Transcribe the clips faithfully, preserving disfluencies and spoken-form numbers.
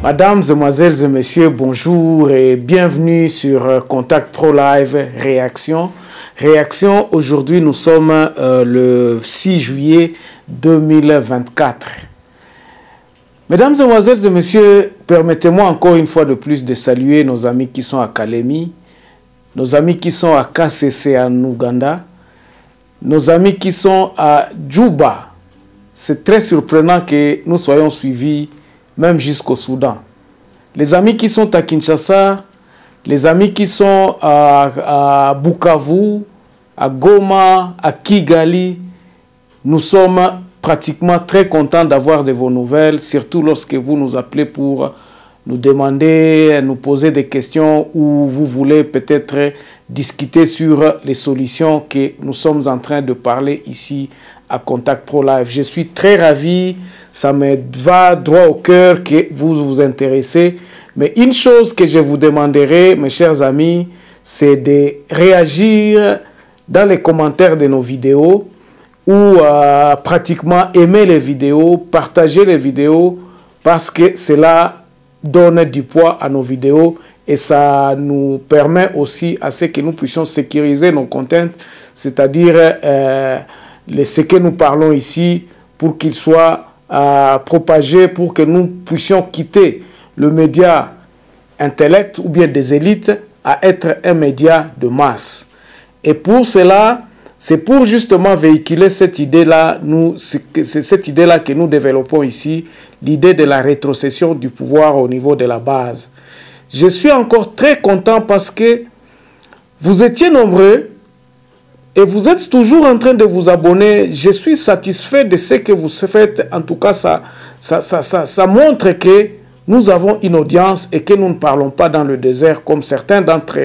Mesdames, Mesdemoiselles et Messieurs, bonjour et bienvenue sur Contact Pro Live Réaction. Réaction, aujourd'hui nous sommes euh, le six juillet deux mille vingt-quatre. Mesdames, Mesdemoiselles et Messieurs, permettez-moi encore une fois de plus de saluer nos amis qui sont à Kalemi, nos amis qui sont à K C C en Ouganda, nos amis qui sont à Djouba. C'est très surprenant que nous soyons suivis même jusqu'au Soudan. Les amis qui sont à Kinshasa, les amis qui sont à, à Bukavu, à Goma, à Kigali, nous sommes pratiquement très contents d'avoir de vos nouvelles, surtout lorsque vous nous appelez pour nous demander, nous poser des questions ou vous voulez peut-être discuter sur les solutions que nous sommes en train de parler ici à Contact Pro Live. Je suis très ravi, ça me va droit au cœur que vous vous intéressez. Mais une chose que je vous demanderai, mes chers amis, c'est de réagir dans les commentaires de nos vidéos ou euh, pratiquement aimer les vidéos, partager les vidéos parce que cela donne du poids à nos vidéos et ça nous permet aussi à ce que nous puissions sécuriser nos contents, c'est-à-dire euh, ce que nous parlons ici pour qu'il soit euh, propagé, pour que nous puissions quitter le média intellect ou bien des élites à être un média de masse. Et pour cela, c'est pour justement véhiculer cette idée-là, nous, c'est cette idée-là que nous développons ici, l'idée de la rétrocession du pouvoir au niveau de la base. Je suis encore très content parce que vous étiez nombreux et vous êtes toujours en train de vous abonner. Je suis satisfait de ce que vous faites. En tout cas, ça, ça, ça, ça, ça montre que nous avons une audience et que nous ne parlons pas dans le désert comme certains d'entre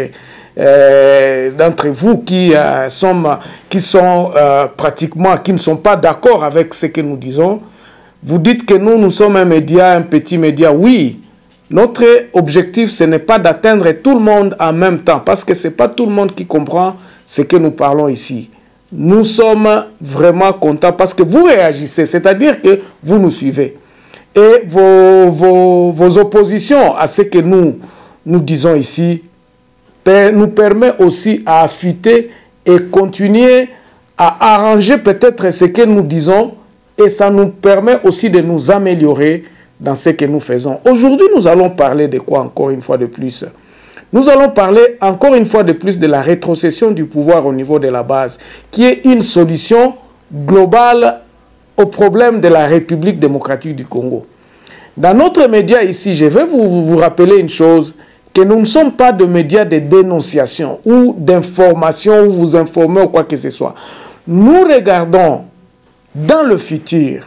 euh, d'entre vous qui, euh, sont, qui sont euh, pratiquement, qui ne sont pas d'accord avec ce que nous disons. Vous dites que nous, nous sommes un média, un petit média. Oui, notre objectif, ce n'est pas d'atteindre tout le monde en même temps, parce que ce n'est pas tout le monde qui comprend ce que nous parlons ici. Nous sommes vraiment contents parce que vous réagissez, c'est-à-dire que vous nous suivez. Et vos, vos, vos oppositions à ce que nous, nous disons ici nous permet aussi à affûter et continuer à arranger peut-être ce que nous disons et ça nous permet aussi de nous améliorer dans ce que nous faisons. Aujourd'hui, nous allons parler de quoi encore une fois de plus? Nous allons parler encore une fois de plus de la rétrocession du pouvoir au niveau de la base, qui est une solution globale au problème de la République démocratique du Congo. Dans notre média ici, je vais vous, vous, vous rappeler une chose, que nous ne sommes pas de médias de dénonciation ou d'information, ou vous informer ou quoi que ce soit. Nous regardons dans le futur.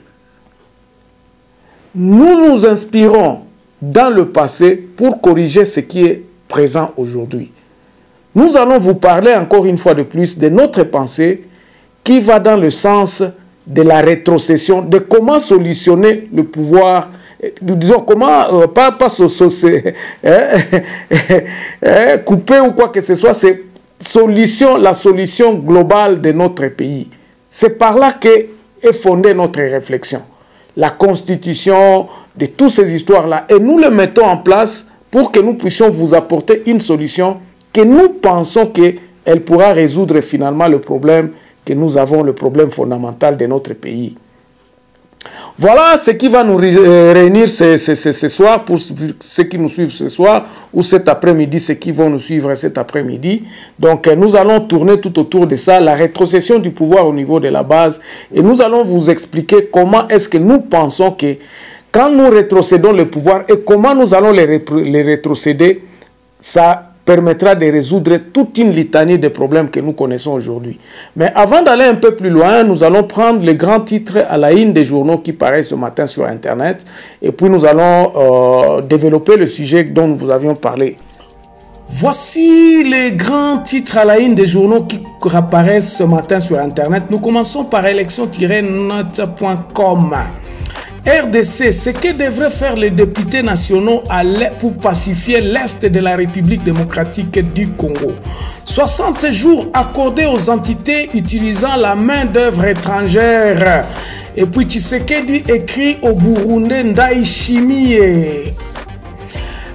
Nous nous inspirons dans le passé pour corriger ce qui est présent aujourd'hui. Nous allons vous parler encore une fois de plus de notre pensée qui va dans le sens de la rétrocession, de comment solutionner le pouvoir, disons comment, euh, pas, pas so, so, euh, euh, couper ou quoi que ce soit, c'est solution, la solution globale de notre pays. C'est par là qu'est fondée notre réflexion. La constitution, de toutes ces histoires-là. Et nous le mettons en place pour que nous puissions vous apporter une solution que nous pensons qu'elle pourra résoudre finalement le problème que nous avons, le problème fondamental de notre pays. Voilà ce qui va nous réunir ce, ce, ce, ce soir, pour ceux qui nous suivent ce soir, ou cet après-midi, ceux qui vont nous suivre cet après-midi. Donc nous allons tourner tout autour de ça, la rétrocession du pouvoir au niveau de la base, et nous allons vous expliquer comment est-ce que nous pensons que quand nous rétrocédons le pouvoir et comment nous allons les, les rétrocéder, ça permettra de résoudre toute une litanie de problèmes que nous connaissons aujourd'hui. Mais avant d'aller un peu plus loin, nous allons prendre les grands titres à la une des journaux qui paraissent ce matin sur Internet. Et puis nous allons euh, développer le sujet dont nous vous avions parlé. Voici les grands titres à la une des journaux qui apparaissent ce matin sur Internet. Nous commençons par élection tiret note point com. R D C, ce que devraient faire les députés nationaux pour pacifier l'Est de la République démocratique du Congo. soixante jours accordés aux entités utilisant la main-d'œuvre étrangère. Et puis Tshisekedi écrit au Burundais Ndayishimiye.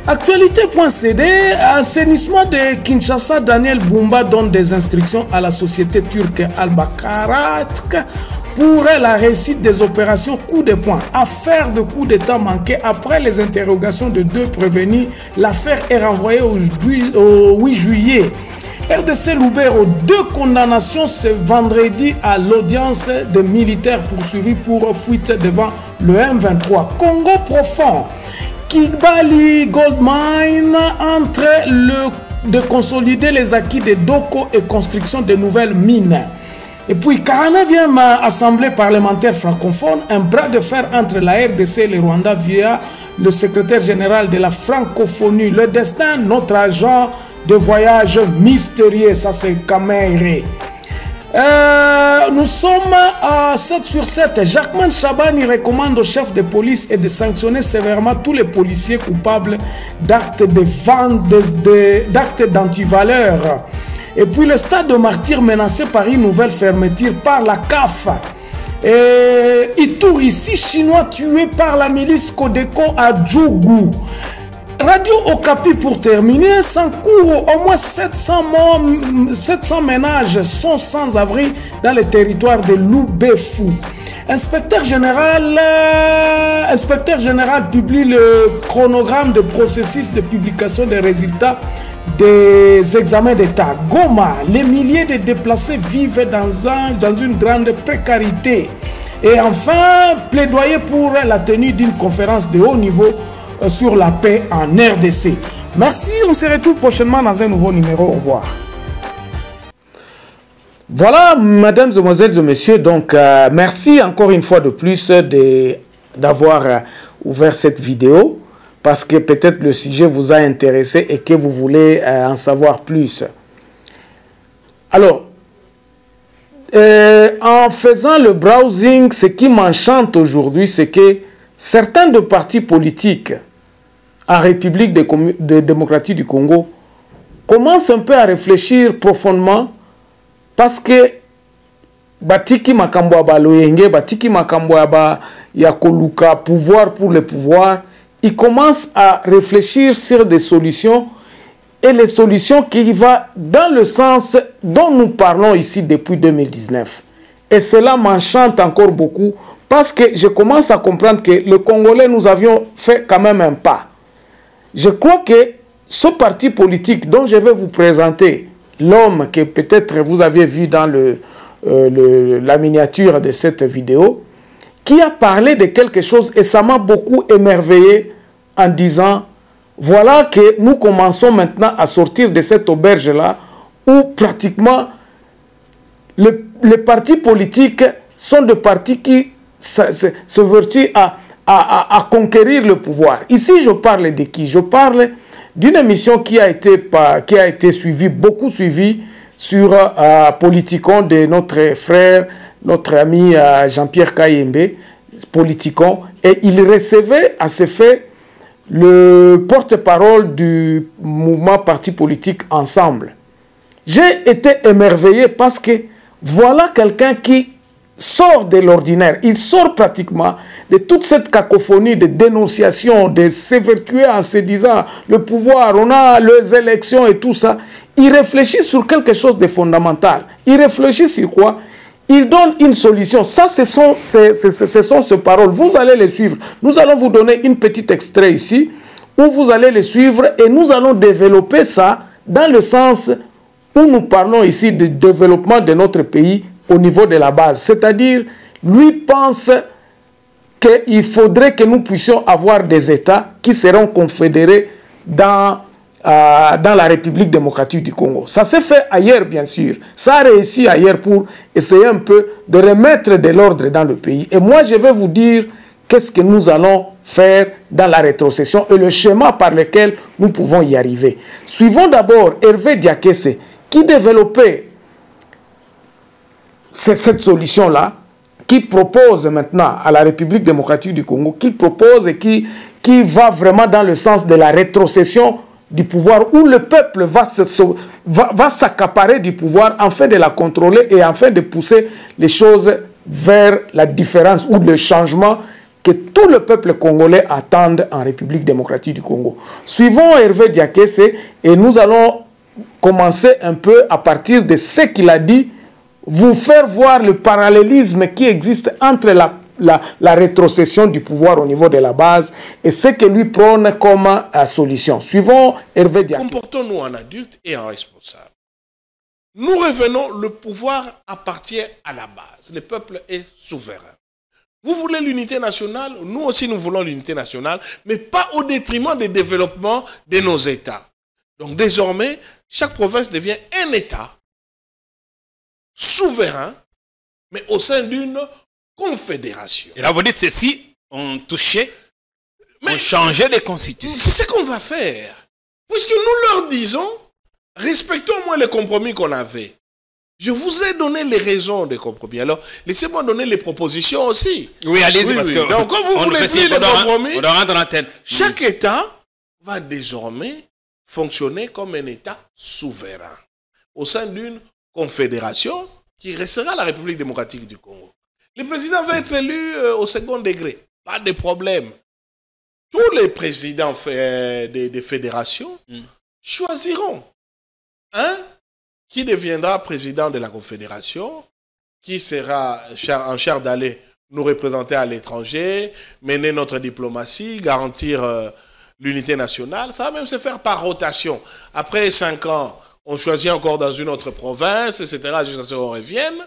Actualité.cd, assainissement de Kinshasa, Daniel Bumba donne des instructions à la société turque Al-Bakaratk pour la réussite des opérations coup de poing. Affaire de coup d'état manqué après les interrogations de deux prévenus. L'affaire est renvoyée au huit juillet. R D C Lubero, deux condamnations ce vendredi à l'audience des militaires poursuivis pour fuite devant le M vingt-trois. Congo profond. Kigali Goldmine entre le, de consolider les acquis de Doko et construction de nouvelles mines. Et puis, quarante-neuvième Assemblée parlementaire francophone, un bras de fer entre la R D C et le Rwanda via le secrétaire général de la francophonie. Le destin, notre agent de voyage mystérieux, ça c'est Kamere. Euh, nous sommes à sept sur sept. Jacquemin Chabani recommande au chef de police et de sanctionner sévèrement tous les policiers coupables d'actes de vente, d'actes d'antivaleur. Et puis le stade de Martyrs menacé par une nouvelle fermeture par la C A F. Et Ituri, six Chinois tués par la milice Codeco à Djougou. Radio Okapi pour terminer, sans cours, au moins sept cents, sept cents ménages sont sans abri dans le territoire de Loubefou. Inspecteur général, euh, inspecteur général publie le chronogramme de processus de publication des résultats des examens d'État. Goma, les milliers de déplacés vivent dans, un, dans une grande précarité. Et enfin, plaidoyer pour la tenue d'une conférence de haut niveau sur la paix en R D C. Merci, on se retrouve prochainement dans un nouveau numéro. Au revoir. Voilà, mesdames, mesdemoiselles et messieurs, donc euh, merci encore une fois de plus d'avoir euh, ouvert cette vidéo parce que peut-être le sujet vous a intéressé et que vous voulez euh, en savoir plus. Alors, euh, en faisant le browsing, ce qui m'enchante aujourd'hui, c'est que certains de partis politiques en République de, de démocratie du Congo commencent un peu à réfléchir profondément parce que batiki makambo ya baloyenge, batiki makambo ya koluka, pouvoir pour le pouvoir, ils commencent à réfléchir sur des solutions et les solutions qui vont dans le sens dont nous parlons ici depuis deux mille dix-neuf. Et cela m'enchante encore beaucoup parce que je commence à comprendre que le Congolais, nous avions fait quand même un pas. Je crois que ce parti politique dont je vais vous présenter, l'homme que peut-être vous avez vu dans le, euh, le, la miniature de cette vidéo, qui a parlé de quelque chose et ça m'a beaucoup émerveillé en disant, voilà que nous commençons maintenant à sortir de cette auberge-là où pratiquement le, les partis politiques sont des partis qui se, se, se vertuent à À, à, à conquérir le pouvoir. Ici, je parle de qui? Je parle d'une émission qui a été, pas, qui a été suivie, beaucoup suivie sur euh, Politicon de notre frère, notre ami euh, Jean-Pierre Kayembe, Politicon, et il recevait à ce fait le porte-parole du mouvement parti politique Ensemble. J'ai été émerveillé parce que voilà quelqu'un qui sort de l'ordinaire, il sort pratiquement de toute cette cacophonie de dénonciation, de s'évertuer en se disant le pouvoir, on a les élections et tout ça. Il réfléchit sur quelque chose de fondamental. Il réfléchit sur quoi? Il donne une solution. Ça, ce sont, ce, ce, ce sont ces paroles. Vous allez les suivre. Nous allons vous donner une petite extrait ici où vous allez les suivre et nous allons développer ça dans le sens où nous parlons ici du développement de notre pays au niveau de la base. C'est-à-dire, lui pense qu'il faudrait que nous puissions avoir des États qui seront confédérés dans, euh, dans la République démocratique du Congo. Ça s'est fait ailleurs, bien sûr. Ça a réussi ailleurs pour essayer un peu de remettre de l'ordre dans le pays. Et moi, je vais vous dire qu'est-ce que nous allons faire dans la rétrocession et le schéma par lequel nous pouvons y arriver. Suivons d'abord Hervé Diakese, qui développait c'est cette solution-là qui propose maintenant à la République démocratique du Congo, qu'il propose et qui, qui va vraiment dans le sens de la rétrocession du pouvoir, où le peuple va s'accaparer va, va du pouvoir afin de la contrôler et afin de pousser les choses vers la différence ou le changement que tout le peuple congolais attend en République démocratique du Congo. Suivons Hervé Diakese et nous allons commencer un peu à partir de ce qu'il a dit, vous faire voir le parallélisme qui existe entre la, la, la rétrocession du pouvoir au niveau de la base et ce que lui prône comme uh, solution. Suivons Hervé Diakese. Comportons-nous en adultes et en responsables. Nous revenons, le pouvoir appartient à la base. Le peuple est souverain. Vous voulez l'unité nationale, nous aussi nous voulons l'unité nationale, mais pas au détriment des développements de nos États. Donc désormais, chaque province devient un État souverain, mais au sein d'une confédération. Et là, vous dites ceci, on touchait, mais on changeait les constitutions. C'est ce qu'on va faire. Puisque nous leur disons, respectons au moins les compromis qu'on avait. Je vous ai donné les raisons des compromis. Alors, laissez-moi donner les propositions aussi. Oui, allez-y, oui, parce oui. que... Donc, comme vous voulez plus de compromis, on doit rendre l'antenne. Chaque État va désormais fonctionner comme un État souverain au sein d'une confédération qui restera la République démocratique du Congo. Le président va être élu euh, au second degré. Pas de problème. Tous les présidents euh, des, des fédérations mm. choisiront un qui deviendra président de la confédération, qui sera en charge d'aller nous représenter à l'étranger, mener notre diplomatie, garantir euh, l'unité nationale. Ça va même se faire par rotation. Après cinq ans, on choisit encore dans une autre province, et cetera, jusqu'à ce qu'on revienne.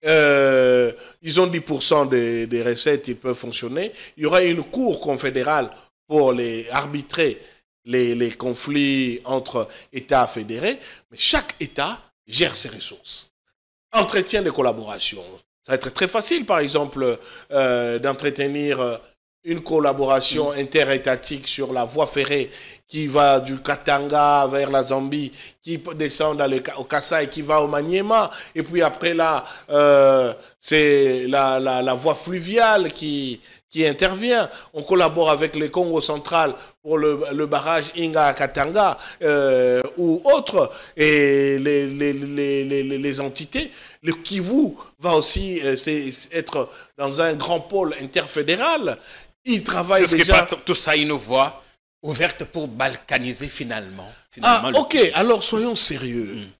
Euh, ils ont dix pour cent des, des recettes, ils peuvent fonctionner. Il y aura une cour confédérale pour les arbitrer les, les conflits entre États fédérés. Mais chaque État gère ses ressources. Entretien de collaboration. Ça va être très facile, par exemple, euh, d'entretenir une collaboration mmh. interétatique sur la voie ferrée qui va du Katanga vers la Zambie, qui descend dans le, au Kasaï, qui va au Maniema, et puis après là, euh, c'est la, la, la voie fluviale qui, qui intervient. On collabore avec le Congo central pour le, le barrage Inga Katanga euh, ou autres, et les, les, les, les, les entités. Le Kivu va aussi euh, être dans un grand pôle interfédéral. Il travaille déjà... Que tout ça, une voie ouverte pour balkaniser finalement. Ah, finalement ok. Le... Alors, soyons sérieux. Mm.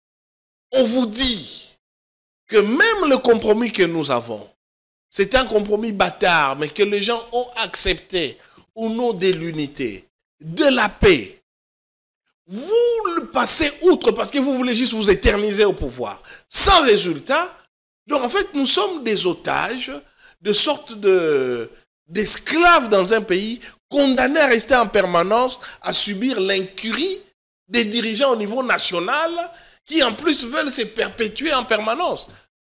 On vous dit que même le compromis que nous avons, c'est un compromis bâtard, mais que les gens ont accepté au nom de l'unité, de la paix. Vous le passez outre parce que vous voulez juste vous éterniser au pouvoir. Sans résultat. Donc, en fait, nous sommes des otages, de sorte de... d'esclaves dans un pays condamnés à rester en permanence, à subir l'incurie des dirigeants au niveau national qui en plus veulent se perpétuer en permanence.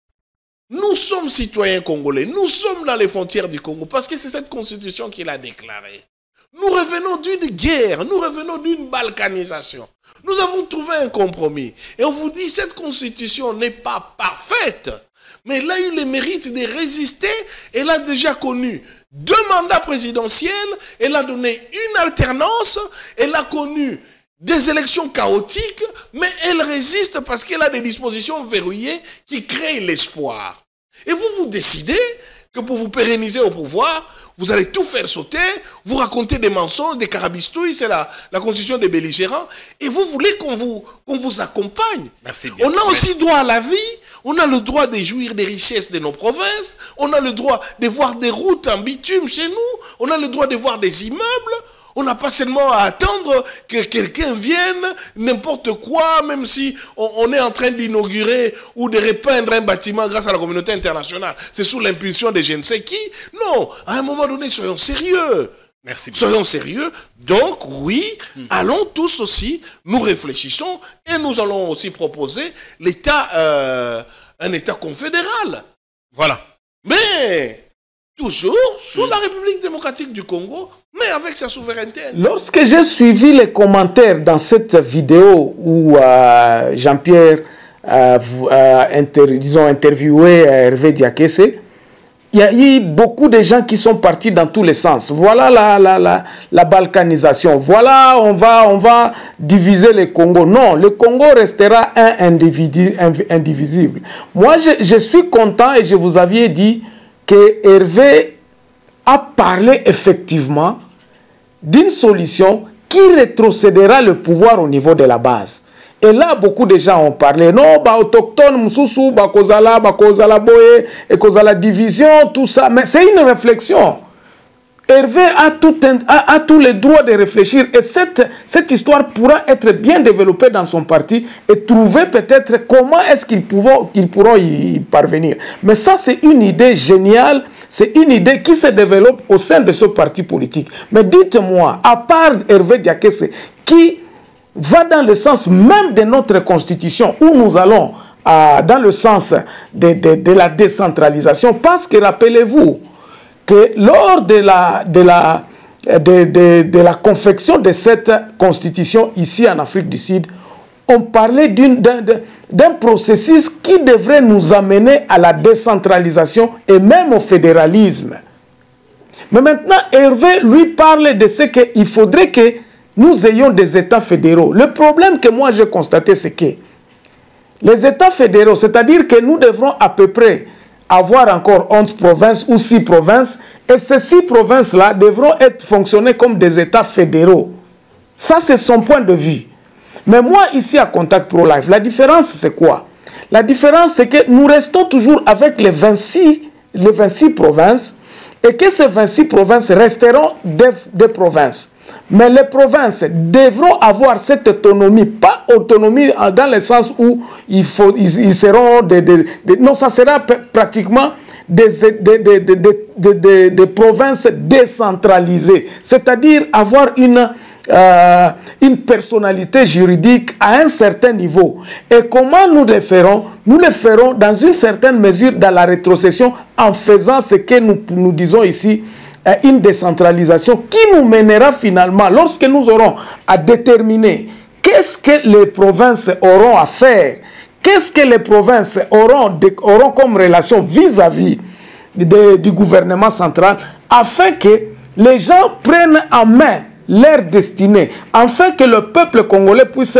Nous sommes citoyens congolais, nous sommes dans les frontières du Congo parce que c'est cette constitution qui l'a déclarée. Nous revenons d'une guerre, nous revenons d'une balkanisation. Nous avons trouvé un compromis et on vous dit cette constitution n'est pas parfaite. Mais elle a eu le mérite de résister. Elle a déjà connu deux mandats présidentiels. Elle a donné une alternance. Elle a connu des élections chaotiques. Mais elle résiste parce qu'elle a des dispositions verrouillées qui créent l'espoir. Et vous, vous décidez que pour vous pérenniser au pouvoir, vous allez tout faire sauter, vous racontez des mensonges, des carabistouilles, c'est la, la constitution des belligérants, et vous voulez qu'on vous, qu'on vous accompagne. Merci bien. On a aussi droit à la vie, on a le droit de jouir des richesses de nos provinces, on a le droit de voir des routes en bitume chez nous, on a le droit de voir des immeubles. On n'a pas seulement à attendre que quelqu'un vienne, n'importe quoi, même si on, on est en train d'inaugurer ou de repeindre un bâtiment grâce à la communauté internationale. C'est sous l'impulsion de je ne sais qui. Non, à un moment donné, soyons sérieux. Merci bien. Soyons sérieux. Donc, oui, mmh. allons tous aussi, nous réfléchissons et nous allons aussi proposer l'État, euh, un État confédéral. Voilà. Mais... toujours sous la République démocratique du Congo, mais avec sa souveraineté. Lorsque j'ai suivi les commentaires dans cette vidéo où euh, Jean-Pierre a euh, inter, disons, interviewé Hervé Diakese, il y a eu beaucoup de gens qui sont partis dans tous les sens. Voilà la, la, la, la balkanisation. Voilà, on va, on va diviser le Congo. Non, le Congo restera un individu, indivisible. Moi, je, je suis content et je vous avais dit que Hervé a parlé effectivement d'une solution qui rétrocédera le pouvoir au niveau de la base. Et là, beaucoup de gens ont parlé, non, bah, autochtone, Moussoussou, bah, Kozala, bah, Kozala Boye, et Kozala division, tout ça. Mais c'est une réflexion. Hervé a, tout un, a, a tous les droits de réfléchir. Et cette, cette histoire pourra être bien développée dans son parti et trouver peut-être comment est-ce qu'ils pourront, qu'ils pourront y parvenir. Mais ça, c'est une idée géniale. C'est une idée qui se développe au sein de ce parti politique. Mais dites-moi, à part Hervé Diakese, qui va dans le sens même de notre constitution, où nous allons euh, dans le sens de, de, de la décentralisation, parce que rappelez-vous que lors de la, de, la, de, de, de la confection de cette constitution ici en Afrique du Sud, on parlait d'un processus qui devrait nous amener à la décentralisation et même au fédéralisme. Mais maintenant, Hervé lui parle de ce qu'il faudrait que nous ayons des États fédéraux. Le problème que moi j'ai constaté, c'est que les États fédéraux, c'est-à-dire que nous devrons à peu près avoir encore onze provinces ou six provinces, et ces six provinces-là devront être fonctionner comme des États fédéraux. Ça, c'est son point de vue. Mais moi, ici à Contact Pro Life, la différence, c'est quoi? La différence, c'est que nous restons toujours avec les vingt-six, les vingt-six provinces, et que ces vingt-six provinces resteront des, des provinces. Mais les provinces devront avoir cette autonomie, pas autonomie dans le sens où il faut, ils, ils seront des, des, des... Non, ça sera pratiquement des, des, des, des, des, des, des provinces décentralisées. C'est-à-dire avoir une, euh, une personnalité juridique à un certain niveau. Et comment nous le ferons? Nous le ferons dans une certaine mesure dans la rétrocession en faisant ce que nous, nous disons ici, une décentralisation qui nous mènera finalement, lorsque nous aurons à déterminer qu'est-ce que les provinces auront à faire, qu'est-ce que les provinces auront, de, auront comme relation vis-à-vis -vis du gouvernement central, afin que les gens prennent en main leur destinée, afin que le peuple congolais puisse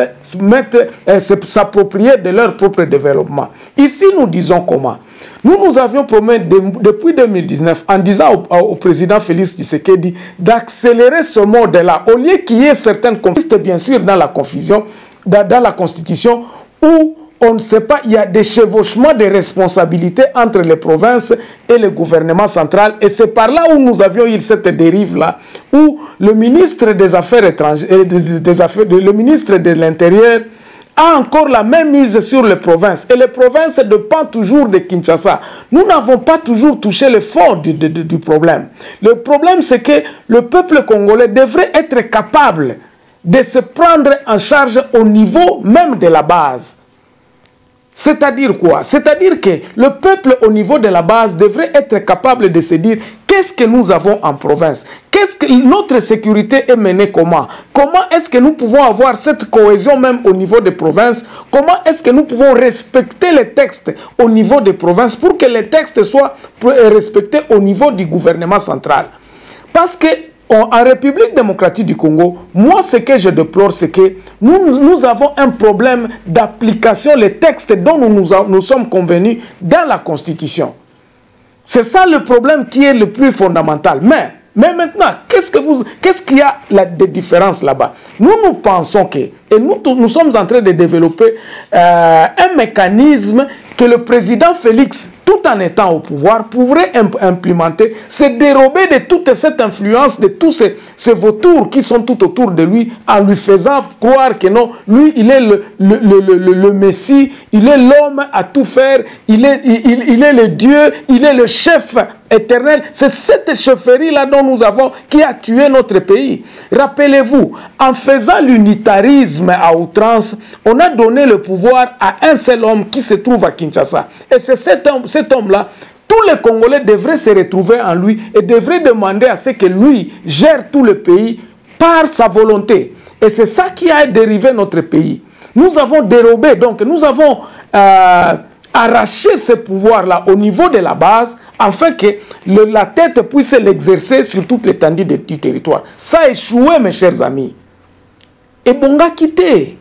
euh, s'approprier de leur propre développement. Ici, nous disons comment? Nous, nous avions promis de, depuis deux mille dix-neuf, en disant au, au président Félix Tshisekedi d'accélérer ce mode-là, au lieu qu'il y ait certaines confusions, bien sûr, dans la confusion, dans, dans la Constitution, où on ne sait pas, il y a des chevauchements de responsabilités entre les provinces et le gouvernement central. Et c'est par là où nous avions eu cette dérive-là, où le ministre des Affaires étrangères, des, des Affaires, le ministre de l'Intérieur a encore la même mise sur les provinces. Et les provinces dépendent toujours de Kinshasa. Nous n'avons pas toujours touché le fond du, du, du problème. Le problème, c'est que le peuple congolais devrait être capable de se prendre en charge au niveau même de la base. C'est-à-dire quoi? C'est-à-dire que le peuple au niveau de la base devrait être capable de se dire qu'est-ce que nous avons en province? Qu'est-ce que notre sécurité est menée comment? Comment est-ce que nous pouvons avoir cette cohésion même au niveau des provinces? Comment est-ce que nous pouvons respecter les textes au niveau des provinces pour que les textes soient respectés au niveau du gouvernement central? Parce que en République démocratique du Congo, moi ce que je déplore, c'est que nous, nous avons un problème d'application des textes dont nous, nous, nous sommes convenus dans la Constitution. C'est ça le problème qui est le plus fondamental. Mais, mais maintenant, qu'est-ce que vous, qu'est-ce qu'il y a là, de différence là-bas? Nous, nous pensons que, et nous, nous sommes en train de développer euh, un mécanisme que le président Félix, tout en étant au pouvoir, pourrait imp implémenter, se dérober de toute cette influence, de tous ces, ces vautours qui sont tout autour de lui, en lui faisant croire que non, lui, il est le, le, le, le, le Messie, il est l'homme à tout faire, il est, il, il est le Dieu, il est le chef éternel. C'est cette chefferie-là dont nous avons, qui a tué notre pays. Rappelez-vous, en faisant l'unitarisme à outrance, on a donné le pouvoir à un seul homme qui se trouve à Kinshasa. Et c'est cet homme, cet homme-là, tous les Congolais devraient se retrouver en lui et devraient demander à ce que lui gère tout le pays par sa volonté. Et c'est ça qui a dérivé notre pays. Nous avons dérobé, donc nous avons euh, arraché ce pouvoir-là au niveau de la base afin que le, la tête puisse l'exercer sur toute l'étendue du territoire. Ça a échoué, mes chers amis. Et bonga quitté.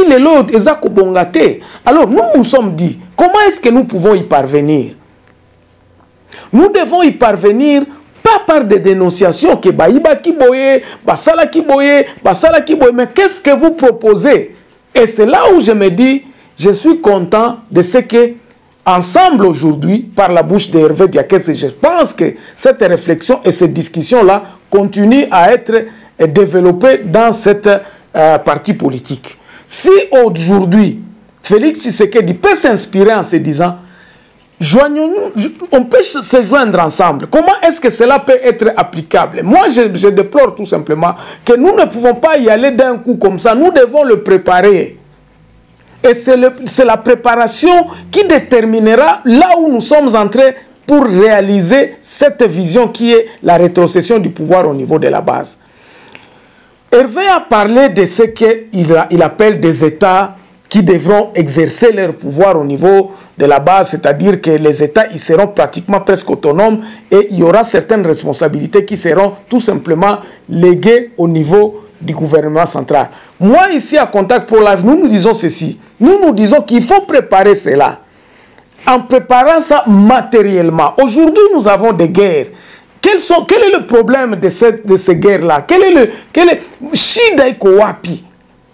Alors nous nous sommes dit, comment est-ce que nous pouvons y parvenir? Nous devons y parvenir Pas par des dénonciations que Baïba Kiboye, Basala Kiboye, Basala Kiboye, mais qu'est-ce que vous proposez? Et c'est là où je me dis, je suis content de ce que, ensemble aujourd'hui, par la bouche d'Hervé Diakès, je pense que cette réflexion et cette discussion-là continuent à être développées dans cette euh, partie politique. Si aujourd'hui, Félix Tshisekedi peut s'inspirer en se disant, joignons-nous, on peut se joindre ensemble. Comment est-ce que cela peut être applicable? Moi, je, je déplore tout simplement que nous ne pouvons pas y aller d'un coup comme ça. Nous devons le préparer. Et c'est la préparation qui déterminera là où nous sommes entrés pour réaliser cette vision qui est la rétrocession du pouvoir au niveau de la base. Hervé a parlé de ce qu'il il appelle des États qui devront exercer leur pouvoir au niveau de la base, c'est-à-dire que les États ils seront pratiquement presque autonomes et il y aura certaines responsabilités qui seront tout simplement léguées au niveau du gouvernement central. Moi, ici, à Contact Pro Live, nous nous disons ceci. Nous nous disons qu'il faut préparer cela. En préparant ça matériellement. Aujourd'hui, nous avons des guerres. Quels sont, quel est le problème de, cette, de ces guerres-là? Quel est le... Quel est, Shidaiko Wapi.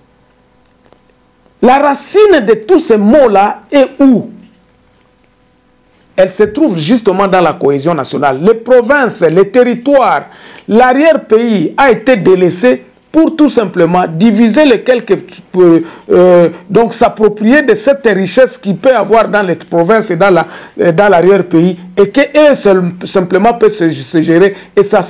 La racine de tous ces mots-là est où? Elle se trouve justement dans la cohésion nationale. Les provinces, les territoires, l'arrière-pays a été délaissé pour tout simplement diviser les quelques... Euh, euh, donc s'approprier de cette richesse qu'il peut avoir dans les provinces et dans la, euh, dans l'arrière-pays et qu'eux simplement peuvent se, se gérer. Et ça,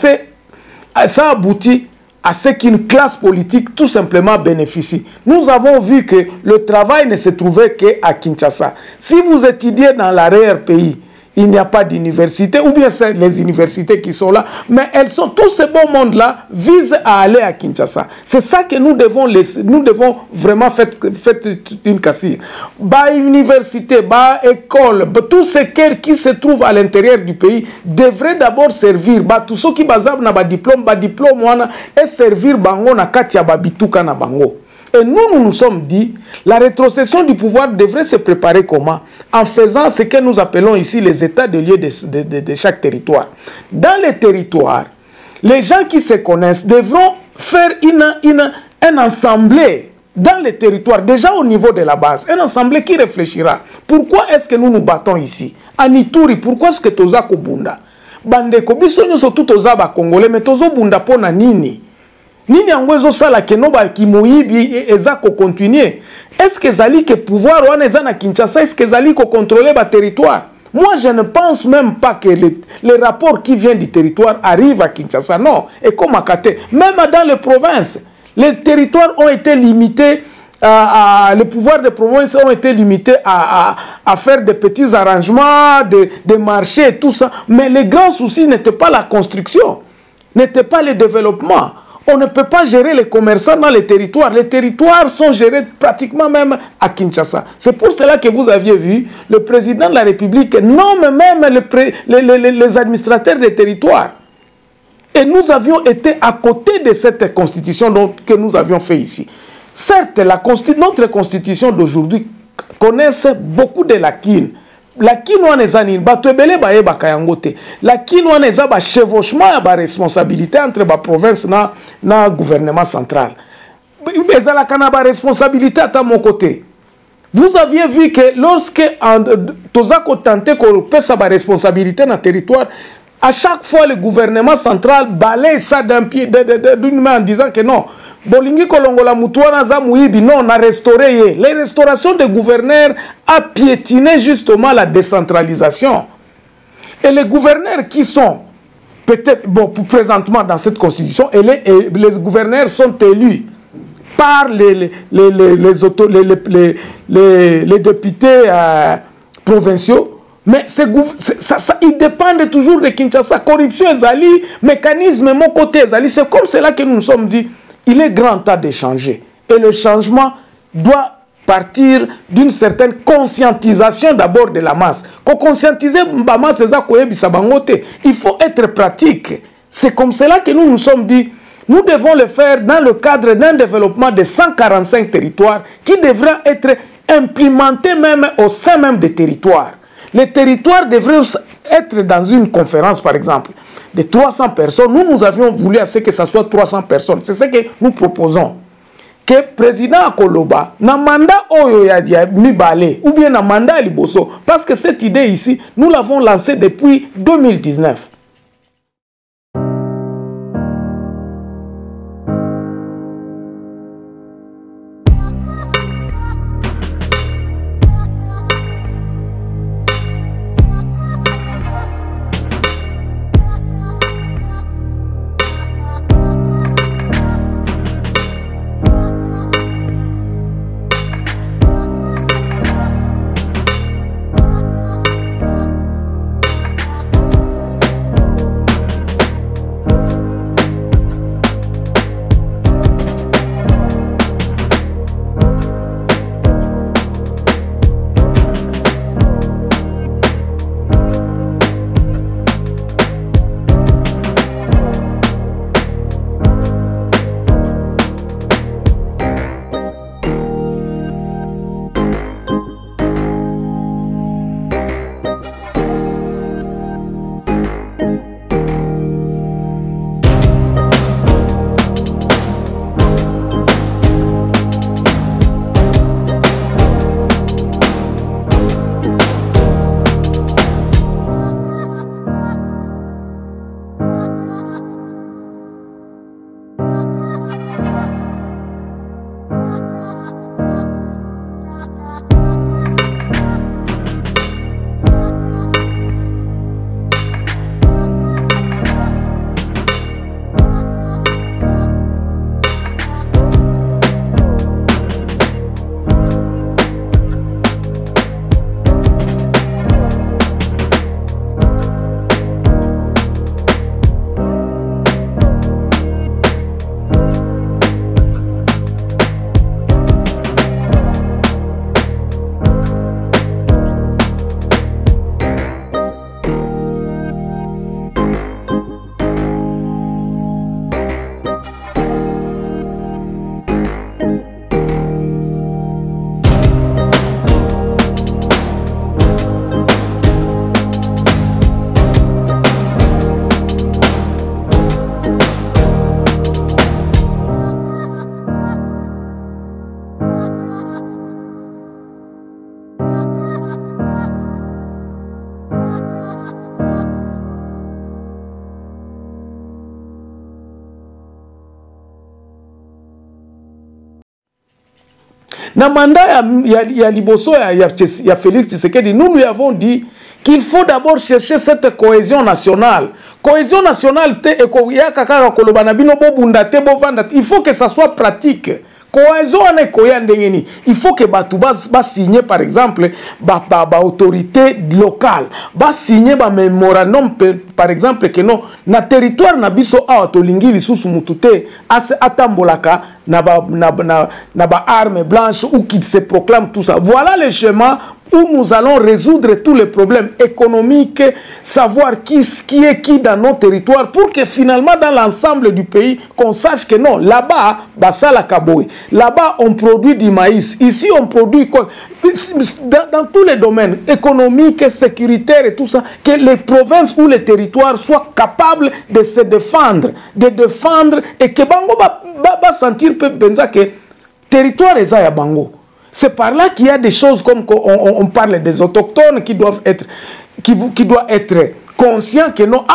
ça aboutit à ce qu'une classe politique tout simplement bénéficie. Nous avons vu que le travail ne se trouvait qu'à Kinshasa. Si vous étudiez dans l'arrière-pays, il n'y a pas d'université, ou bien c'est les universités qui sont là, mais elles sont, tous ces bons mondes-là visent à aller à Kinshasa. C'est ça que nous devons laisser, nous devons vraiment faire, faire une cassure. Bah, université, bah, école, bah, tous ces cœurs qui se trouvent à l'intérieur du pays devraient d'abord servir, bah, tous ceux qui basent na ba diplôme, bah, diplôme, wana, et servir bango na katia ba bituka na bango. Et nous, nous nous sommes dit, la rétrocession du pouvoir devrait se préparer comment? En faisant ce que nous appelons ici les états de lieu de, de, de, de chaque territoire. Dans les territoires, les gens qui se connaissent devront faire une, une, un assemblée dans les territoires, déjà au niveau de la base, un assemblée qui réfléchira. Pourquoi est-ce que nous nous battons ici? En Ituri, pourquoi est-ce que toza kobunda? Bandeko, biso nyoso tout toza ba Congolais, mais tozo bunda pona nini? Nini angwezo sala ke no ba kimoyibi ezako continuer. Est-ce que zali que pouvoir wana ezana Kinshasa, est-ce que zali ko contrôler ba territoire? Moi je ne pense même pas que les, les rapports qui viennent du territoire arrivent à Kinshasa. Non, et comme à Kate, même dans les provinces, les territoires ont été limités à, à les pouvoirs des provinces ont été limités à, à, à faire des petits arrangements, des de marchés et tout ça, mais les grands soucis n'étaient pas la construction, n'était pas le développement. On ne peut pas gérer les commerçants dans les territoires. Les territoires sont gérés pratiquement même à Kinshasa. C'est pour cela que vous aviez vu le président de la République nomme même les, pré, les, les, les administrateurs des territoires. Et nous avions été à côté de cette constitution donc, que nous avions fait ici. Certes, la constitu notre constitution d'aujourd'hui connaît beaucoup de lacunes. La kinouane ezani batwebele baye bakayangote. La kinouane eza ba chevauchement ba responsabilité entre ba province na na gouvernement central. Ezala kana ba responsabilité à mon côté. Vous aviez vu que lorsque tozako tenté qu'on pèse ba responsabilité dans le territoire, à chaque fois le gouvernement central balaye ça d'un pied d'une main en disant que non. Bolingi kolongola mutuana za muibi, non, on a restauré. Les restaurations des gouverneurs a piétiné justement la décentralisation. Et les gouverneurs qui sont, peut-être, bon, présentement dans cette constitution, et les, et les gouverneurs sont élus par les, les, les, les, les, auto, les, les, les, les députés euh, provinciaux. Mais ça, ça, ils dépendent toujours de Kinshasa. Corruption, ezali, mécanisme, mon côté, ezali. C'est comme cela que nous nous sommes dit. Il est grand temps de changer. Et le changement doit partir d'une certaine conscientisation d'abord de la masse. Quand conscientiser la masse, il faut être pratique. C'est comme cela que nous nous sommes dit, nous devons le faire dans le cadre d'un développement de cent quarante-cinq territoires qui devra être implémenté même au sein même des territoires. Les territoires devraient être dans une conférence, par exemple. de trois cents personnes. Nous, nous avions voulu à ce que ça soit trois cents personnes. C'est ce que nous proposons. Que le président Akoloba, na mandat oyo ya mibale, ou bien na mandat liboso, parce que cette idée ici, nous l'avons lancée depuis deux mille dix-neuf. Na mandat ya, ya, ya Liboso, ya, ya, ya Félix Tshisekedi, nous lui avons dit qu'il faut d'abord chercher cette cohésion nationale. Cohésion nationale, il faut que ça soit pratique. Cohésion il faut que Batou va signer par exemple ba, ba, ba autorité locale, va signer ba mémorandum par exemple que non na territoire na biso a tolingi lisusu mutute as atambolaka na ba na, na, na ba arme blanche ou qui se proclame tout ça. Voilà le schéma où nous allons résoudre tous les problèmes économiques, savoir qui, qui est qui dans nos territoires, pour que finalement dans l'ensemble du pays, qu'on sache que non, là-bas, Basala Kaboui, là-bas on produit du maïs, ici on produit quoi dans, dans tous les domaines économiques, sécuritaires et tout ça, que les provinces ou les territoires soient capables de se défendre, de défendre et que Bango va, va, va sentir peu benza que territoire est à Bango. C'est par là qu'il y a des choses comme on, on, on parle des autochtones qui doivent être, qui, qui doivent être conscients que non,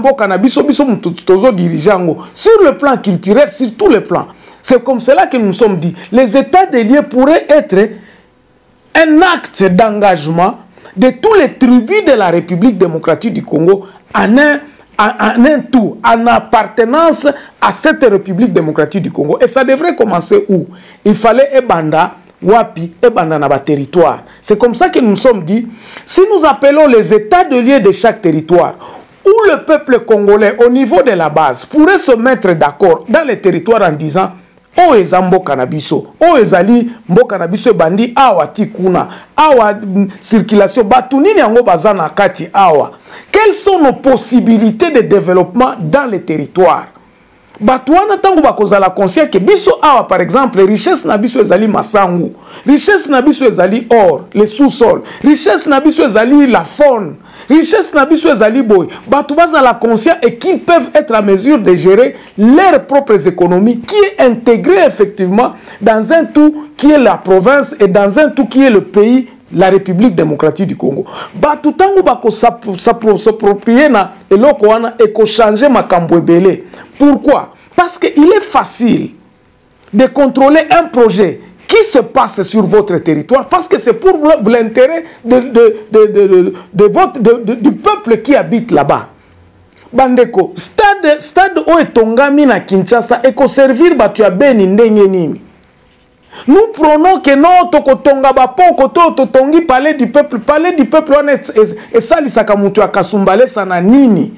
sur le plan culturel, sur tous les plans. C'est comme cela que nous sommes dit. Les états des lieux pourraient être un acte d'engagement de tous les tribus de la République démocratique du Congo en un, en, en un tout, en appartenance à cette République démocratique du Congo. Et ça devrait commencer où? Il fallait Ebanda, Wapi et Bandanaba territoire. C'est comme ça que nous nous sommes dit, si nous appelons les états de lieu de chaque territoire, où le peuple congolais, au niveau de la base, pourrait se mettre d'accord dans les territoires en disant, oh ezambo canabiso, oh ezali mbo canabiso bandi awa tikuna, awa circulation, batunini yango bazana kati awa. Quelles sont nos possibilités de développement dans les territoires? Batouana tangu bakozala conscient que biso awa par exemple richesse na biso ezali masangu, richesse na biso ezali or, le sous-sol, richesse na biso ezali la faune, richesse na biso ezali boy batu bazala conscient et qu'ils peuvent être à mesure de gérer leurs propres économies qui est intégré effectivement dans un tout qui est la province et dans un tout qui est le pays, la République démocratique du Congo. Batu tango bako s'approprier na eloko wana et ko changer makambo ebele. Pourquoi? Parce qu'il est facile de contrôler un projet qui se passe sur votre territoire parce que c'est pour l'intérêt de, de, de, de, de, de votre, de, de, du peuple qui habite là-bas. Bandeko, stade, stade o etongami na Kinshasa eko servir batu ya beni ndenge nini. Nous prenons que non, tokotonga bapo, koto totongi palais du peuple, palais du peuple wana et sali sakamutu ya kasumbale sana nini.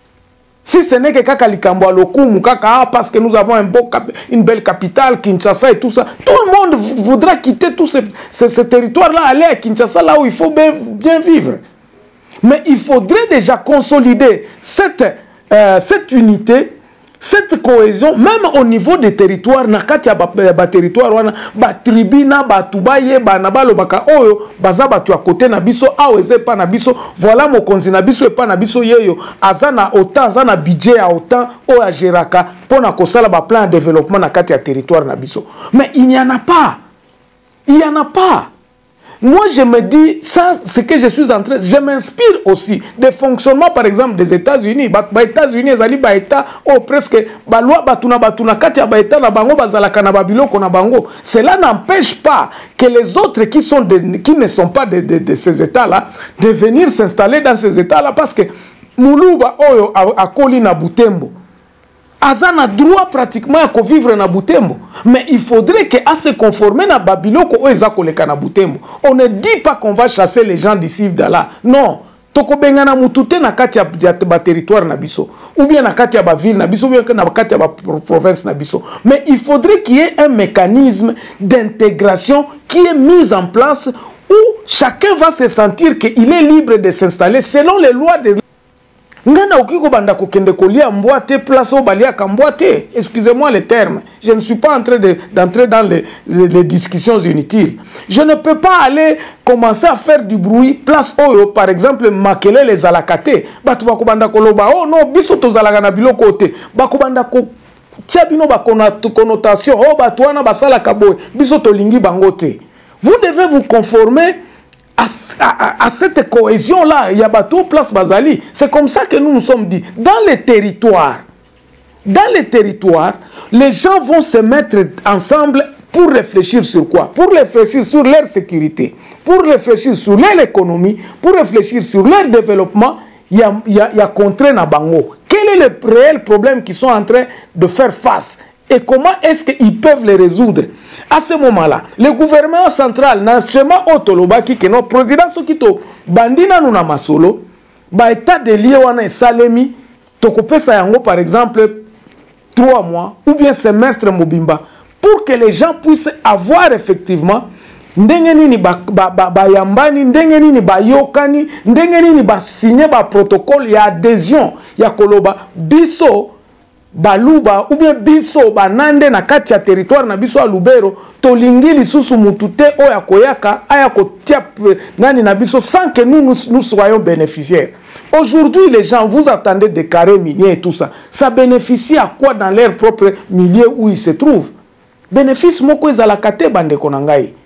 Si ce n'est que kaka likambo lokumu kaka parce que nous avons un beau cap, une belle capitale Kinshasa et tout ça, tout le monde voudra quitter tout ce, ce, ce territoire-là, aller à Kinshasa là où il faut bien, bien vivre. Mais il faudrait déjà consolider cette, euh, cette unité, cette cohésion, même au niveau des territoires, nakati ya ba, ba territoire wana, ba tribuna, ba tubaye, ba nabalo baka oyo, baza batu ya kote na biso, aweze pa na biso, voilà mokonzi na biso, pa na biso yeyo, aza na autant, aza na budget à autant, o ya geraka, pona kosala ba plan de développement nakati ya territoire na biso. Mais il n'y en a pas. Il n'y en a pas. Moi, je me dis, ça, c'est que je suis en train, je m'inspire aussi des fonctionnements, par exemple, des États-Unis. Les États-Unis, ils ont des États, oh, presque, la loi, batuna, batuna, katia, ba État, na bango, bazalaka, na babilo, kona bango. Cela n'empêche pas que les autres qui, sont de, qui ne sont pas de, de, de ces États-là, de venir s'installer dans ces États-là, parce que Moulouba, oyo, a koli na Butembo. Azan a droit pratiquement à vivre na Butembo. Mais il faudrait qu'à se conformer na Babiloko ou Ezakoleka na Butembo. On ne dit pas qu'on va chasser les gens d'ici de là. Non. Toko benga na mutute na kati ya ba territoire na biso. Ou bien na kati ya ba ville na biso. Ou bien na kati ya ba province na biso. Mais il faudrait qu'il y ait un mécanisme d'intégration qui est mis en place où chacun va se sentir qu'il est libre de s'installer selon les lois de Ngana ukiko banda kokende kolia mboate place au balia kamboate. Excusez-moi les termes. Je ne suis pas en train d'entrer dans les, les, les discussions inutiles. Je ne peux pas aller commencer à faire du bruit place oyo par exemple makele les alakate. Batu bako banda koloba oh non biso to zalaka na biloko te. Bako banda ko tia bino ba connotation oh batu wana basala kaboy. Biso to lingi bangote. Vous devez vous conformer À, à, à cette cohésion-là, il y a bateau place Bazali. C'est comme ça que nous nous sommes dit. Dans les territoires, dans les territoires, les gens vont se mettre ensemble pour réfléchir sur quoi? Pour réfléchir sur leur sécurité, pour réfléchir sur leur économie, pour réfléchir sur leur développement. Il y a, il y a, il y a contre Nabango. Quel est le réel problème qu'ils sont en train de faire face? Et comment est-ce qu'ils peuvent les résoudre? À ce moment-là, le gouvernement central, dans le schéma Otolobaki, que notre président Sokito, Bandina Nuna Masolo, ba état de Liéwana et Salemi, Tokopesa Yango, par exemple, trois mois, ou bien semestre Mobimba, pour que les gens puissent avoir effectivement ndenge nini ba ba ba, ba yambani ndenge nini ba yokani ndenge nini ba signer ba protocole ya adhésion ya koloba biso baluba ou bien biso banande na kati ya territoire na biso a Lubero tolingi lisusu mutute oya koyaka aya kotia nani na biso sans que nous, nous nous soyons bénéficiaires. Aujourd'hui les gens vous attendez des carrés miniers et tout ça. Ça bénéficie à quoi dans leur propre milieu où ils se trouvent? Bénéfice moko ezalakate bande konangai.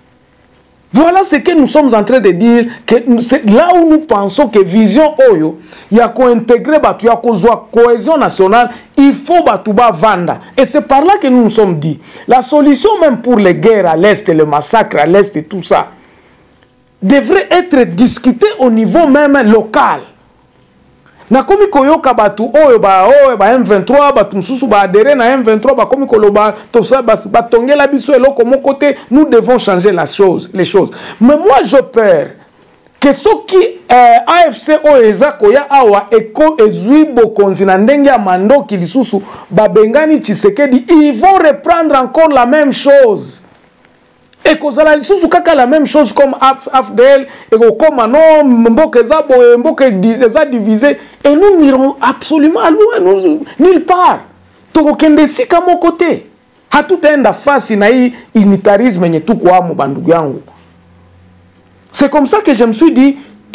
Voilà ce que nous sommes en train de dire, que c'est là où nous pensons que vision oyo, il y a qu'à intégrer, il y a qu'à cohésion nationale, il faut batouba vanda. Et c'est par là que nous nous sommes dit, la solution même pour les guerres à l'Est, le massacre à l'Est et tout ça, devrait être discutée au niveau même local. Na komi koyoka batu oyo ba oyo ba M vingt-trois batu msusu ba adhérer na M vingt-trois ba komi koloba to ça ba tongela biso eloko mon côté nous devons changer la chose les choses mais moi je peur que ce qui euh, A F C oyo eza koya awa eko ezui bokonzi na ndenge ya mando kilisusu ba bengani Tshisekedi ils vont reprendre encore la même chose. Et kozala lisusu kaka la même chose comme A F D L et comme non mboke za boye mboke za divisé et nous n'irons absolument loin nulle part. Toko kende sika mon côté. Hatutaenda fasi na hii unitarisme nye tuko amo bandugu yangu. C'est comme ça que je me suis dit to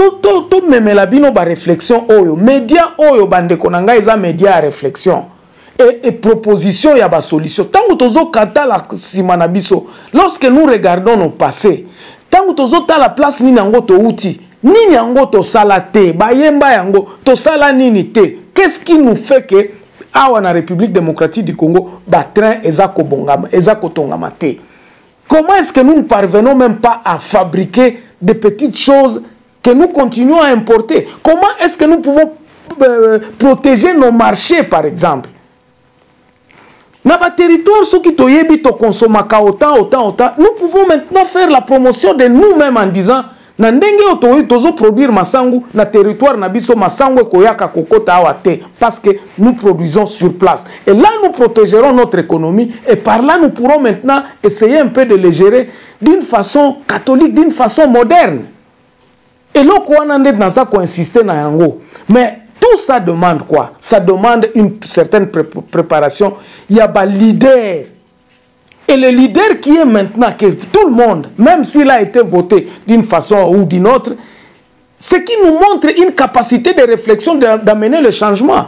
to to to memela bino ba réflexion oyo média oyo bande konanga eza média à réflexion et, et proposition ya ba solution tango tozo kata la simana biso lorsque nous regardons nos passés tango tozo ta la place nini yango to uti nini yango to sala te bayemba yango to sala nini te qu'est-ce qui nous fait que awa na République démocratique du Congo ba train ezako bongama ezako tongama te? Comment est-ce que nous ne parvenons même pas à fabriquer des petites choses que nous continuons à importer? Comment est-ce que nous pouvons euh, protéger nos marchés, par exemple? Dans le territoire, ceux qui consomment autant, autant, autant, nous pouvons maintenant faire la promotion de nous-mêmes en disant na ndenge otoyi tozo produire masangu na territoire na biso masangu koyaka kokota awate parce que nous produisons sur place. Et là nous protégerons notre économie et par là nous pourrons maintenant essayer un peu de les gérer d'une façon catholique, d'une façon moderne. Et là quoi nande naza ko insister na yango. Mais tout ça demande quoi? Ça demande une certaine pré préparation. Il y a ba leader. Et le leader qui est maintenant, que tout le monde, même s'il a été voté d'une façon ou d'une autre, ce qui nous montre une capacité de réflexion d'amener le changement.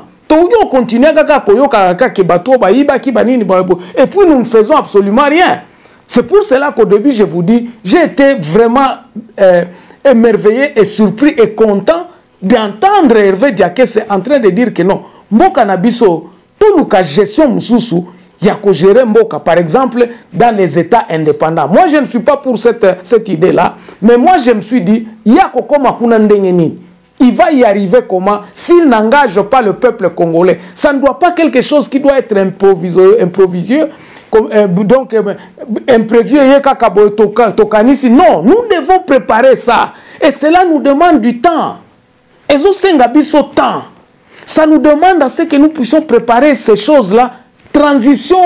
Et puis nous ne faisons absolument rien. C'est pour cela qu'au début, je vous dis, j'ai été vraiment euh, émerveillé et surpris et content d'entendre Hervé Diakese en train de dire que non, Mboka Nabiso, tout nous ka gestion mususu, il y a que gérer Mboka, par exemple, dans les États indépendants. Moi, je ne suis pas pour cette, cette idée-là, mais moi, je me suis dit, il y a que il va y arriver comment s'il n'engage pas le peuple congolais. Ça ne doit pas quelque chose qui doit être improvisé, improvisé euh, donc euh, imprévu. Non, nous devons préparer ça. Et cela nous demande du temps. Et ce temps. Ça nous demande à ce que nous puissions préparer ces choses-là. Transition,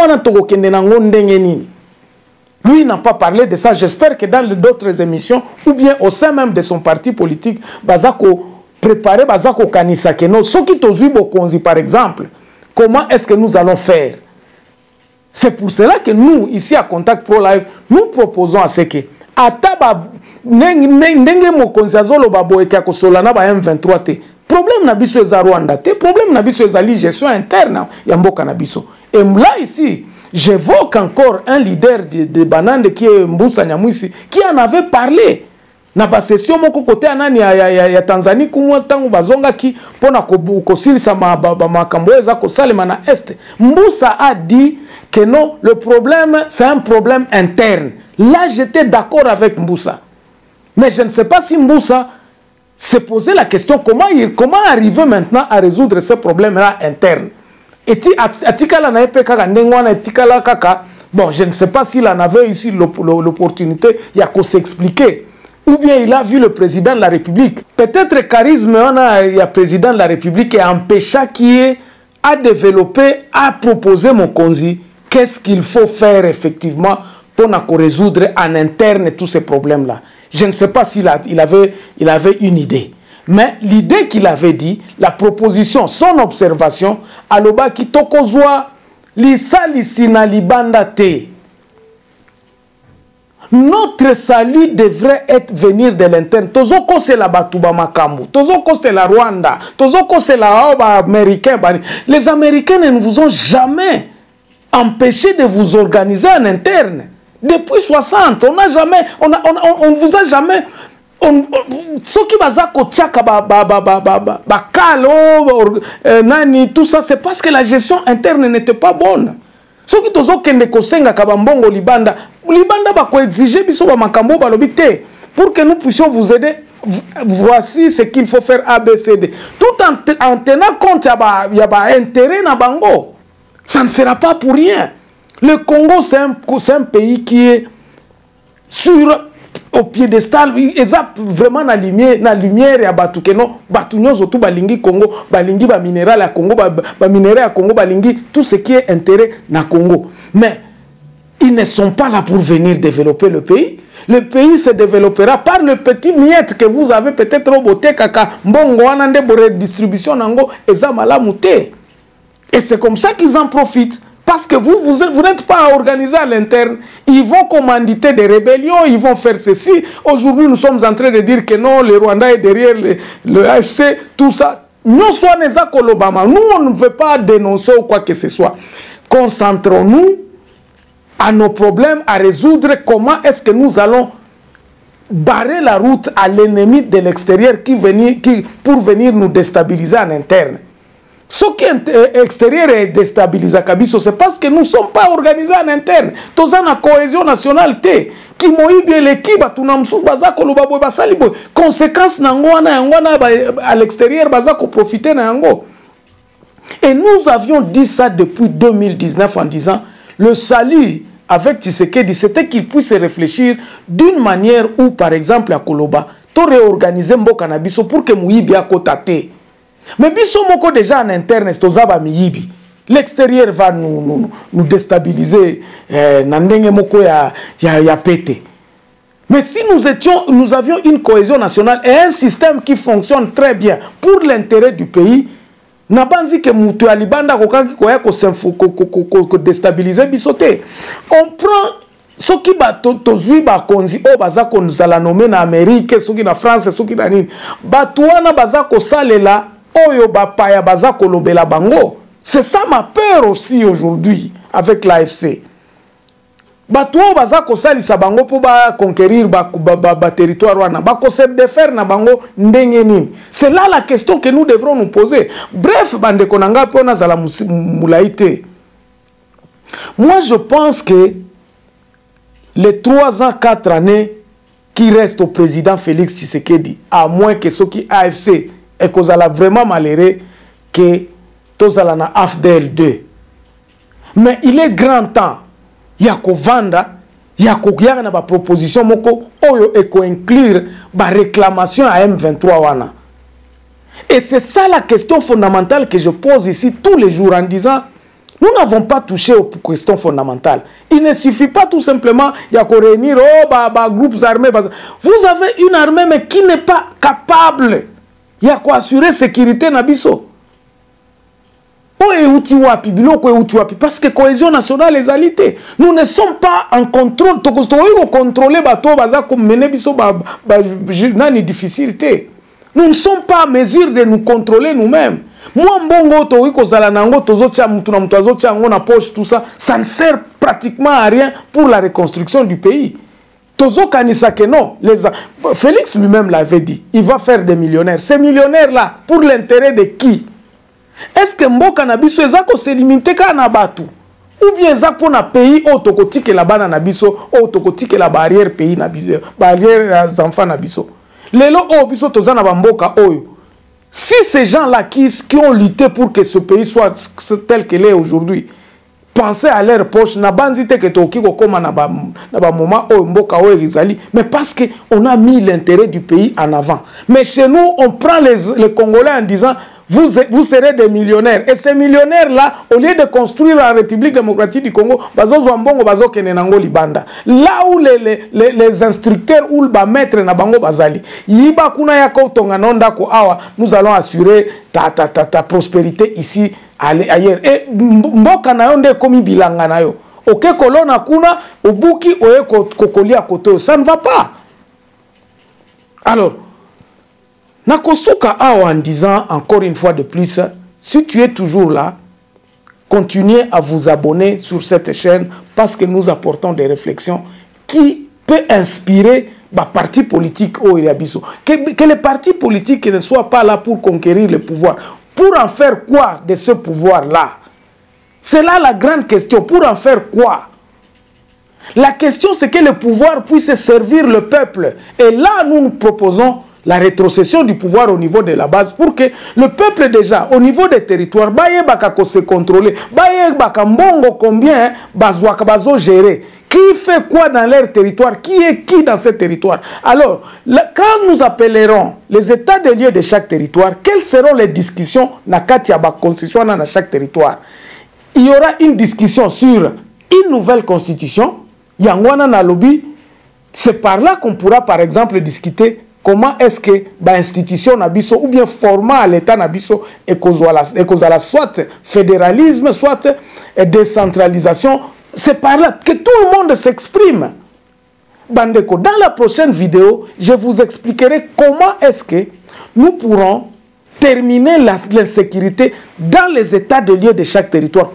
lui n'a pas parlé de ça. J'espère que dans d'autres émissions, ou bien au sein même de son parti politique, Bazako préparer Bazako Kanisakeno, ce qui te par exemple, comment est-ce que nous allons faire? C'est pour cela que nous, ici à Contact Pro Live, nous proposons à ce que Ataba Ndenge Mokonzi Azolo Babo et Kakosolana ba M vingt-trois T. Problème na biso eza Rwanda te, problème na biso eza gestion interne ya mboka na biso. Et là ici, j'évoque encore un leader de, de Banande qui est Mbusa Nyamwisi qui en avait parlé. Na ba session moko côté anani ya, ya, ya, ya Tanzanie kumwa tangu bazonga ki pona kosilisa ma makambo eza ko salema na est. Mbusa a dit que non, le problème c'est un problème interne. Là j'étais d'accord avec Mbusa. Mais je ne sais pas si Mbusa se poser la question comment, il, comment arriver maintenant à résoudre ce problème-là interne. Et bon, je ne sais pas s'il en avait ici l'opportunité, il y a qu'à s'expliquer. Ou bien il a vu le président de la République. Peut-être le charisme, il y a le président de la République et empêcha qui est à développer, à proposer mon conzi, qu'est-ce qu'il faut faire effectivement pour résoudre en interne tous ces problèmes-là. Je ne sais pas s'il il avait, il avait une idée. Mais l'idée qu'il avait dit, la proposition, son observation, aloba ki tokozwa lisa lisina libanda te. Notre salut devrait être venir de l'interne. Tozoko c'est la Batouba Makambu, Tozoko c'est la Rwanda, Tozoko c'est la Oba américain. Les Américains ne vous ont jamais empêché de vous organiser en interne. Depuis soixante, on n'a jamais, on ne on, on vous a jamais, ce qui va tchaka ba ba ba ba ba ba kalo nani tout ça, c'est parce que la gestion interne n'était pas bonne. Ce qui tozo kende kosenga kabambongo libanda, libanda ba ko exiger biso ba makambo ba lobité pour que nous puissions vous aider. Voici ce qu'il faut faire A B C D. Tout en, en tenant compte ya ba ya ba intérêt na bango. Ça ne sera pas pour rien. Le Congo, c'est un, un pays qui est sur, au piédestal, il est vraiment dans la lumière, dans la lumière, il y a Batukeno, Batunyo, surtout Balingi Congo, Balingi, ba minéral à Congo, ba minéral à Congo, Balingi, tout ce qui est intérêt dans le Congo. Mais ils ne sont pas là pour venir développer le pays. Le pays se développera par le petit miette que vous avez peut-être roboté, kaka, mbongo, anande, bore, distribution, nango, ezamala mouté. Et c'est comme ça qu'ils en profitent. Parce que vous, vous, vous n'êtes pas organisé à l'interne. Ils vont commanditer des rébellions, ils vont faire ceci. Aujourd'hui, nous sommes en train de dire que non, le Rwanda est derrière le, le A F C, tout ça. Nous sommes les Akolobama. Nous, on ne veut pas dénoncer ou quoi que ce soit. Concentrons-nous à nos problèmes, à résoudre comment est-ce que nous allons barrer la route à l'ennemi de l'extérieur qui, qui pour venir nous déstabiliser en interne. Ce qui est extérieur est déstabilisé, c'est parce que nous ne sommes pas organisés en interne. Tous en cohésion nationale, qui moïbi l'équipe, tout n'a pas conséquence à l'extérieur, profiter n'ango. Et nous avions dit ça depuis deux mille dix-neuf en disant le salut avec Tshisekedi, c'était qu'il puisse réfléchir d'une manière où, par exemple, à Koloba, tu réorganiser Mboka na biso pour que Mouibi a kotate. Mais biso moko déjà en interne, l'extérieur va nous, nous, nous déstabiliser. Eh, moko ya, ya, ya pété. Mais si nous, étions, nous avions une cohésion nationale et un système qui fonctionne très bien pour l'intérêt du pays, nabanzi ke mutu alibanda kokaki koya ko déstabiliser bisoté. On prend ce qui ba tozui ba konzi o baza ko nous ala nommer na Amérique, ce qui na France, ce qui na nini. Batuana baza ko salela oyo ba paya baza ko lobela bango. C'est ça ma peur aussi aujourd'hui avec l'A F C. Batuo baza ko salisa bango pour ba conquérir ba, ba, ba, ba territoire wana ba ko se défaire na bango ndenge nini. C'est là la question que nous devrons nous poser. Bref, bande konanga pona zala moulaïté. Moi je pense que les trois ans, quatre années qui restent au président Félix Tshisekedi, à moins que ce qui A F C et qu'on a vraiment malheureux que tous à la A F D L deux. Mais il est grand temps. Il y a qu'au vendre, il y a qu'au y a une proposition moko oyo et qu'au inclure ba réclamation à M vingt-trois wana. Et c'est ça la question fondamentale que je pose ici tous les jours en disant nous n'avons pas touché aux questions fondamentales. Il ne suffit pas tout simplement il y a qu'au réunir oh bah bah groupes armés. Bah, vous avez une armée mais qui n'est pas capable. Il y a qu'à assurer sécurité nabiso. Parce que cohésion nationale les alités. Nous ne sommes pas en contrôle. Contrôler les difficultés. Nous ne sommes pas en mesure de nous contrôler nous-mêmes. Moi, ça ne sert pratiquement à rien pour la reconstruction du pays. Félix lui-même l'avait dit. Il va faire des millionnaires. Ces millionnaires-là, pour l'intérêt de qui? Est-ce que mboka na biso ezako se limiter ka na batu ou bien ezako na pays autocotique la bana na biso autocotique la barrière pays na biso barrière les enfants na biso lelo o biso tozana ba mboka oyo si ces gens-là qui, qui ont lutté pour que ce pays soit tel qu'il est aujourd'hui pensaient à leur poche na banzite que toki ko koma na ba na ba moment o mboka o ezali mais parce que on a mis l'intérêt du pays en avant. Mais chez nous on prend les, les Congolais en disant Vous, vous serez des millionnaires. Et ces millionnaires-là, au lieu de construire la République démocratique du Congo, là où les, les, les, les instructeurs ou les maîtres nous allons assurer ta, ta, ta, ta prospérité ici, ailleurs. Et ça ne va pas. Alors, Nakosuka Awa en disant encore une fois de plus, si tu es toujours là, continuez à vous abonner sur cette chaîne parce que nous apportons des réflexions qui peuvent inspirer les partis politiques au Irabiso. Que, que les partis politiques ne soient pas là pour conquérir le pouvoir. Pour en faire quoi de ce pouvoir-là? C'est là la grande question. Pour en faire quoi? La question c'est que le pouvoir puisse servir le peuple. Et là nous nous proposons la rétrocession du pouvoir au niveau de la base pour que le peuple déjà au niveau des territoires baye baka se contrôler baye baka mbongo combien bazwaka bazo gérer qui fait quoi dans leur territoire, qui est qui dans ce territoire. Alors là, quand nous appellerons les états de lieu de chaque territoire, quelles seront les discussions na kati ya ba constitution dans chaque territoire? Il y aura une discussion sur une nouvelle constitution yangwana na lobby. C'est par là qu'on pourra par exemple discuter comment est-ce que l'institution nabiso ou bien format à l'état nabiso et la soit fédéralisme, soit décentralisation. C'est par là que tout le monde s'exprime. Bandeko, dans la prochaine vidéo, je vous expliquerai comment est-ce que nous pourrons terminer l'insécurité dans les états de lieu de chaque territoire.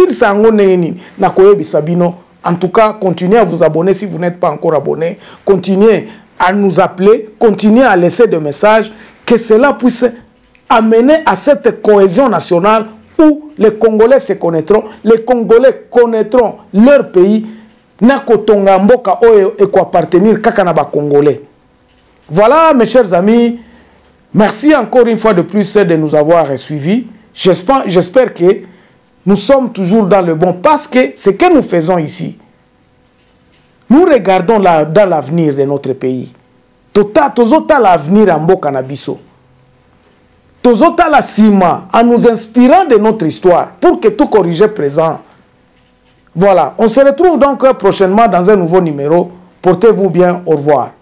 En tout cas, continuez à vous abonner si vous n'êtes pas encore abonné. Continuez à nous appeler, continuez à laisser des messages, que cela puisse amener à cette cohésion nationale où les Congolais se connaîtront, les Congolais connaîtront leur pays, nakotonga mboka oyo eko appartenir kakanaba Congolais. Voilà, mes chers amis, merci encore une fois de plus de nous avoir suivis. J'espère, j'espère que nous sommes toujours dans le bon, parce que ce que nous faisons ici, nous regardons la, dans l'avenir de notre pays. Tota, tozota l'avenir en mboka na biso. Tozota la sima en nous inspirant de notre histoire pour que tout corrige présent. Voilà, on se retrouve donc prochainement dans un nouveau numéro. Portez-vous bien, au revoir.